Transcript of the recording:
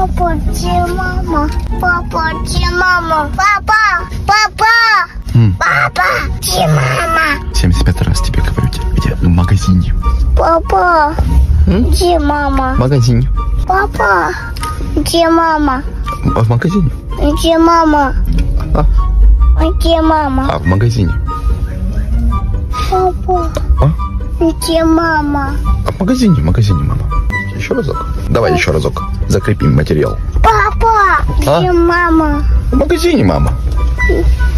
Папа, где мама? Папа, где мама? Папа! Папа! Папа, где мама? 75 раз тебе говорю, где? В магазине. Папа, где мама? В магазине. Папа, где мама? В магазине. Где мама? Где мама? В магазине. Папа, где мама? В магазине, мама. Еще разок. Давай еще разок. Закрепим материал. Папа, где мама? В магазине, мама.